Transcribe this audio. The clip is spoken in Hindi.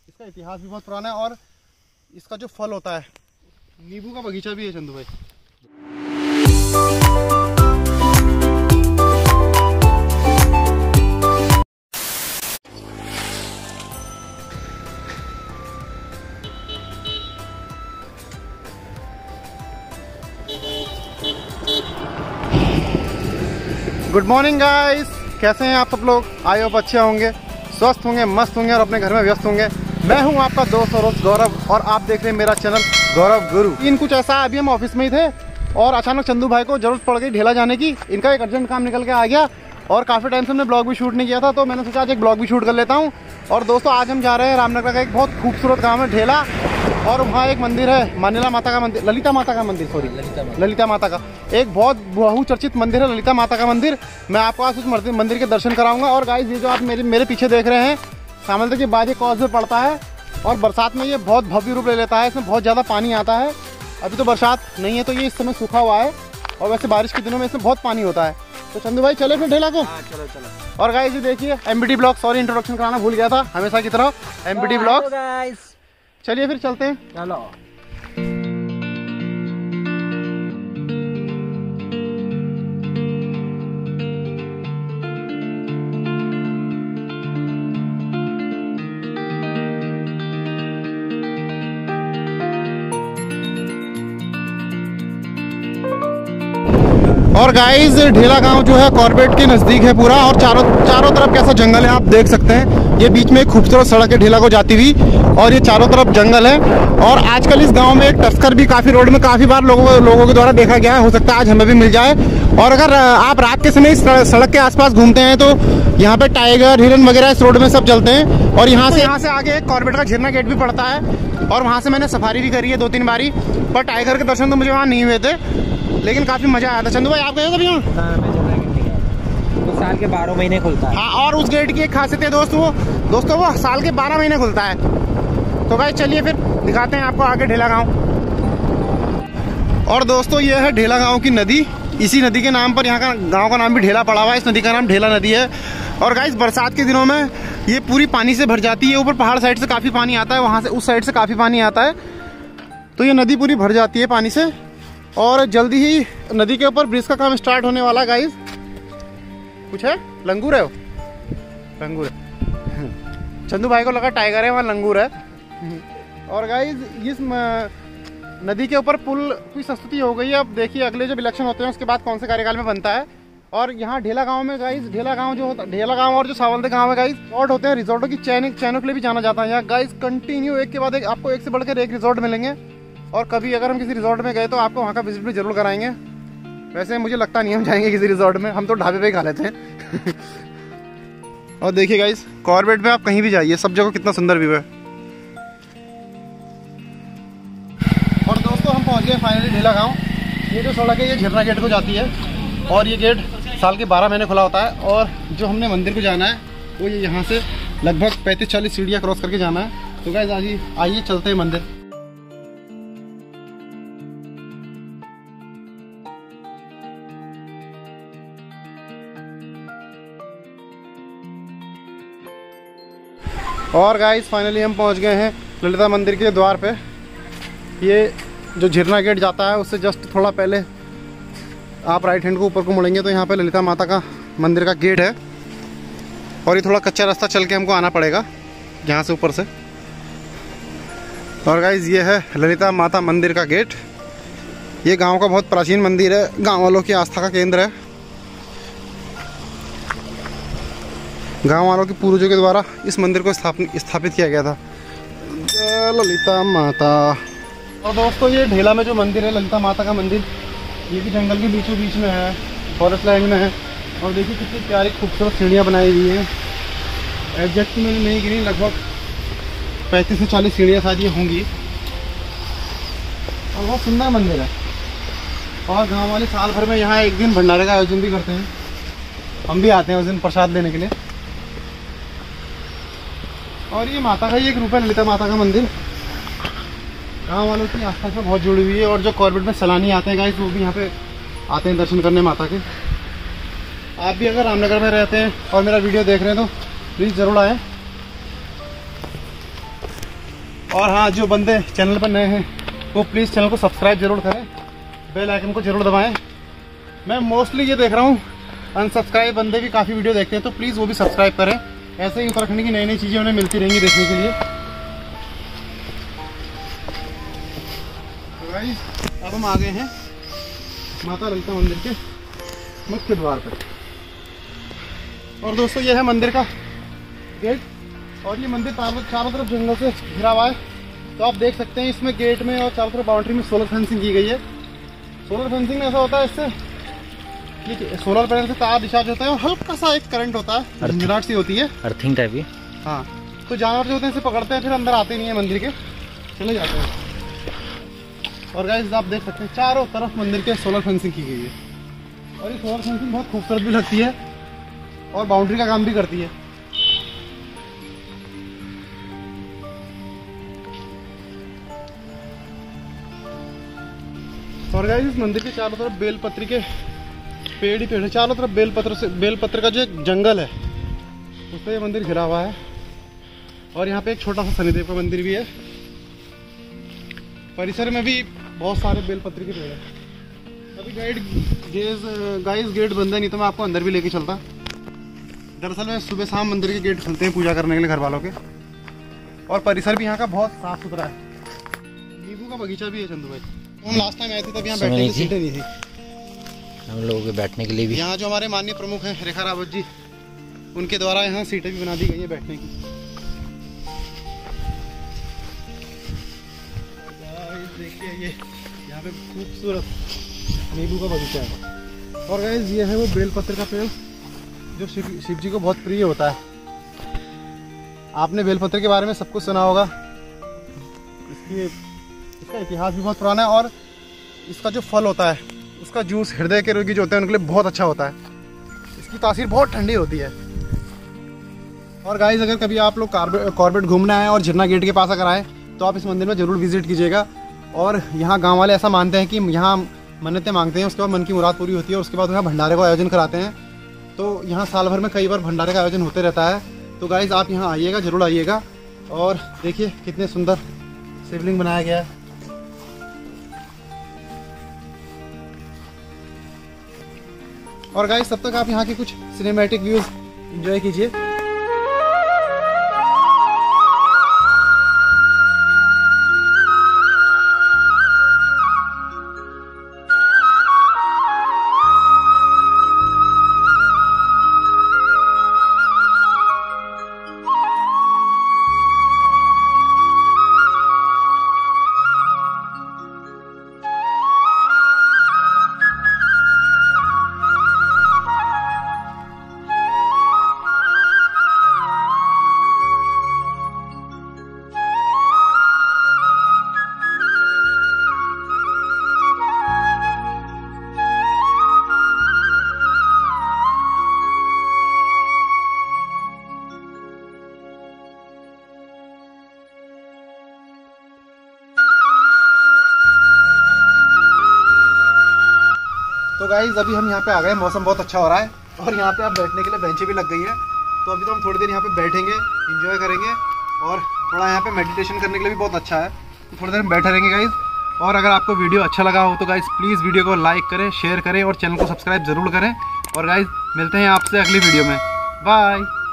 इसका इतिहास भी बहुत पुराना है और इसका जो फल होता है, नींबू का बगीचा भी है चंदू भाई। गुड मॉर्निंग गाइस, कैसे हैं आप सब लोग? आई होप अच्छे होंगे, स्वस्थ होंगे, मस्त होंगे और अपने घर में व्यस्त होंगे। मैं हूं आपका दोस्त और दोस्त गौरव और आप देख रहे हैं मेरा चैनल गौरव गुरु। इन कुछ ऐसा, अभी हम ऑफिस में ही थे और अचानक चंदू भाई को जरूरत पड़ गई ढेला जाने की। इनका एक अर्जेंट काम निकल के आ गया और काफ़ी टाइम से हमने ब्लॉग भी शूट नहीं किया था, तो मैंने सोचा आज एक ब्लॉग भी शूट कर लेता हूँ। और दोस्तों आज हम जा रहे हैं रामनगर का एक बहुत खूबसूरत गाँव है ढेला, और वहाँ एक मंदिर है, मानिला माता का मंदिर, ललिता माता का मंदिर, सॉरी ललिता माता का एक बहुत बहुचर्चित मंदिर है, ललिता माता का मंदिर। मैं आपको आज उस मंदिर के दर्शन कराऊंगा। और गाइस ये जो आप मेरे पीछे देख रहे हैं, सामंतर के बाद ये कॉजवे पड़ता है और बरसात में ये बहुत भव्य रूप ले लेता है। इसमें बहुत ज़्यादा पानी आता है। अभी तो बरसात नहीं है तो ये इस समय सूखा हुआ है, और वैसे बारिश के दिनों में इसमें बहुत पानी होता है। तो चंदू भाई चले फिर ढेला को? चलो चलो। और गाइस ये देखिए एमबीडी ब्लॉग, सॉरी इंट्रोडक्शन कराना भूल गया था, हमेशा की तरह एमबीडी ब्लॉग। चलिए फिर चलते हैं। चलो। और गाइस ढेला गांव जो है कॉर्बेट के नज़दीक है पूरा, और चारों तरफ कैसा जंगल है आप देख सकते हैं। ये बीच में एक खूबसूरत सड़क है ढेला को जाती हुई, और ये चारों तरफ जंगल है। और आजकल इस गांव में एक तस्कर भी काफ़ी रोड में काफ़ी बार लोगों के द्वारा देखा गया है। हो सकता है आज हमें भी मिल जाए। और अगर आप रात के समय इस सड़क के आसपास घूमते हैं तो यहाँ पे टाइगर, हिरन वगैरह इस रोड में सब चलते हैं। और यहाँ से आगे एक कॉर्बेट का झरना गेट भी पड़ता है, और वहाँ से मैंने सफारी भी करी है 2-3 बारी, पर टाइगर के दर्शन तो मुझे वहाँ नहीं हुए थे, लेकिन काफी मजा आया था। चंदू भाई आप गए हो कभी वहाँ? हाँ, मैं झरना गेट नहीं गया। तो साल के 12 महीने खुलता है। हाँ, और उस गेट की एक खासियत है दोस्तों वो साल के 12 महीने खुलता है। तो भाई चलिए फिर दिखाते हैं आपको आगे ढेला गांव। और दोस्तों ये है ढेला गांव की नदी। इसी नदी के नाम पर यहाँ का गांव का नाम भी ढेला पड़ा हुआ है। इस नदी का नाम ढेला नदी है। और गाइस बरसात के दिनों में ये पूरी पानी से भर जाती है। ऊपर पहाड़ साइड से काफी पानी आता है, वहाँ से उस साइड से काफी पानी आता है, तो ये नदी पूरी भर जाती है पानी से। और जल्दी ही नदी के ऊपर ब्रिज का काम स्टार्ट होने वाला। गाइस कुछ है, लंगूर है वो, लंगूर है। चंदू भाई को लगा टाइगर है, वहाँ लंगूर है। और गाइस इस नदी के ऊपर पुल की संस्तुति हो गई है। अब देखिए अगले जब इलेक्शन होते हैं उसके बाद कौन से कार्यकाल में बनता है। और यहाँ ढेला गांव में गाइस, ढेला गांव जो होता है, ढेला गांव और जो सावलते गांव है गाइस, रिजॉर्ट होते हैं। रिजॉर्टों की चैनों के लिए भी जाना जाता है यहाँ। गाइस कंटिन्यू एक के बाद एक आपको एक से बढ़कर एक रिजॉर्ट मिलेंगे। और कभी अगर हम किसी रिजॉर्ट में गए तो आपको वहाँ का विजिट भी जरूर कराएंगे। वैसे मुझे लगता नहीं हम जाएंगे किसी रिजॉर्ट में, हम तो ढाबे पे ही खा लेते हैं। और देखिए गाइस कॉर्बेट में आप कहीं भी जाइए, सब जगह कितना सुंदर व्यू है। और दोस्तों हम पहुँच गए फाइनली ढेला गाँव। ये जो सड़क है ये झरना गेट को जाती है, और ये गेट साल के 12 महीने खुला होता है। और जो हमने मंदिर को जाना है वो ये यहाँ से लगभग 35-40 सीढ़ियाँ क्रॉस करके जाना है। तो गाइस आइए चलते हैं मंदिर। और गाइस फाइनली हम पहुंच गए हैं ललिता मंदिर के द्वार पे। ये जो झरना गेट जाता है उससे जस्ट थोड़ा पहले आप राइट हैंड को ऊपर को मुड़ेंगे तो यहाँ पे ललिता माता का मंदिर का गेट है। और ये थोड़ा कच्चा रास्ता चल के हमको आना पड़ेगा यहाँ से ऊपर से। और गाइस ये है ललिता माता मंदिर का गेट। ये गांव का बहुत प्राचीन मंदिर है, गांव वालों की आस्था का केंद्र है। गांव वालों के पूर्वजों के द्वारा इस मंदिर को स्थापित किया गया था। जय ललिता माता। और दोस्तों ये ढेला में जो मंदिर है ललिता माता का मंदिर, ये भी जंगल के बीचों बीच में है, फॉरेस्ट लैंड में है। और देखिए कितनी प्यारी खूबसूरत सीढ़ियाँ बनाई हुई हैं। एग्जैक्ट मैंने नहीं गिनी, लगभग 35 से 40 सीढ़ियाँ शायद ये होंगी। और बहुत सुंदर मंदिर है। और गाँव वाले साल भर में यहाँ एक दिन भंडारे का आयोजन भी करते हैं। हम भी आते हैं उस दिन प्रसाद लेने के लिए। और ये माता का ही एक रूप है, ललिता माता का मंदिर। गाँव वालों की आस्था से बहुत जुड़ी हुई है। और जो कॉर्बेट में सैलानी आते हैं गाइस, वो भी यहाँ पे आते हैं दर्शन करने माता के। आप भी अगर रामनगर में रहते हैं और मेरा वीडियो देख रहे हैं तो प्लीज़ ज़रूर आएँ। और हाँ, जो बंदे चैनल पर नए हैं वो प्लीज़ चैनल को सब्सक्राइब जरूर करें, बेल आइकन को जरूर दबाएं। मैं मोस्टली ये देख रहा हूँ अनसब्सक्राइब बंदे भी काफ़ी वीडियो देखते हैं, तो प्लीज़ वो भी सब्सक्राइब करें। ऐसे ही उत्तराखंड की नई नई चीज़ें उन्हें मिलती रहेंगी देखने के लिए। तो गाइस अब हम आ गए हैं माता ललिता मंदिर के मुख्य द्वार पर। और दोस्तों ये है मंदिर का गेट, और ये मंदिर चारों तरफ जंगल से घिरा हुआ है। तो आप देख सकते हैं इसमें गेट में और चारों तरफ बाउंड्री में सोलर फेंसिंग की गई है। सोलर फेंसिंग में ऐसा होता है, इससे ये सोलर पैनल से तार डिस्चार्ज होता है और हल्का सा एक करंट होता है, झंझनाहट सी होती है, अर्थिंग टाइप की। हाँ, तो जानवर जो होते हैं इसे पकड़ते हैं, फिर अंदर आते नहीं है मंदिर के, चले जाते हैं। और गाइस आप देख सकते हैं चारों तरफ मंदिर के सोलर फेंसिंग की गई है, और ये सोलर फेंसिंग बहुत खूबसूरत भी लगती है और बाउंड्री का काम भी करती है। और गाइस इस मंदिर के चारों तरफ बेलपत्री के पेड़ ही पेड़ है, चारों तरफ बेलपत्र का जो एक जंगल है उससे ये मंदिर घिरा हुआ है। और यहाँ पे एक छोटा सा शनिदेव का मंदिर भी है। परिसर में भी बहुत सारे बेलपत्र के पेड़ है। अभी गाइस गेट बंद है, नहीं तो मैं आपको अंदर भी लेके चलता। दरअसल में सुबह शाम मंदिर के गेट खुलते हैं पूजा करने के लिए घर वालों के। और परिसर भी यहाँ का बहुत साफ सुथरा है। नींबू का बगीचा भी है चंदू भाई। हम लास्ट टाइम आए थे तब यहाँ बैठने की सीटें नहीं थी, हम लोगों के बैठने के लिए भी। यहाँ जो हमारे माननीय प्रमुख हैं रेखा रावत जी, उनके द्वारा यहाँ सीटें भी बना दी गई है बैठने की। देखिए ये यहाँ पे खूबसूरत नींबू का बगीचा है। और गाइस ये है वो बेलपत्र का पेड़ जो शिव जी को बहुत प्रिय होता है। आपने बेलपत्र के बारे में सब कुछ सुना होगा। इसका इतिहास भी बहुत पुराना है, और इसका जो फल होता है उसका जूस हृदय के रोगी जो होते हैं उनके लिए बहुत अच्छा होता है। इसकी तासीर बहुत ठंडी होती है। और गाइस अगर कभी आप लोग कॉर्बेट घूमने आए और झरना गेट के पास अगर आए तो आप इस मंदिर में ज़रूर विजिट कीजिएगा। और यहाँ गांव वाले ऐसा मानते हैं कि यहाँ मन्नतें मांगते हैं, उसके बाद मन की मुराद पूरी होती है, और उसके बाद यहाँ भंडारे का आयोजन कराते हैं। तो यहाँ साल भर में कई बार भंडारे का आयोजन होते रहता है। तो गाइस आप यहाँ आइएगा, ज़रूर आइएगा। और देखिए कितने सुंदर शिवलिंग बनाया गया है। और गाइस तब तक आप यहाँ के कुछ सिनेमैटिक व्यूज एंजॉय कीजिए। तो गाइज अभी हम यहाँ पे आ गए, मौसम बहुत अच्छा हो रहा है और यहाँ पे आप बैठने के लिए बेंचें भी लग गई है। तो अभी तो हम थोड़ी देर यहाँ पे बैठेंगे, एंजॉय करेंगे, और थोड़ा यहाँ पे मेडिटेशन करने के लिए भी बहुत अच्छा है। तो थोड़ी देर में बैठे रहेंगे गाइज। और अगर आपको वीडियो अच्छा लगा हो तो गाइज प्लीज़ वीडियो को लाइक करें, शेयर करें और चैनल को सब्सक्राइब जरूर करें। और गाइज मिलते हैं आपसे अगली वीडियो में। बाय।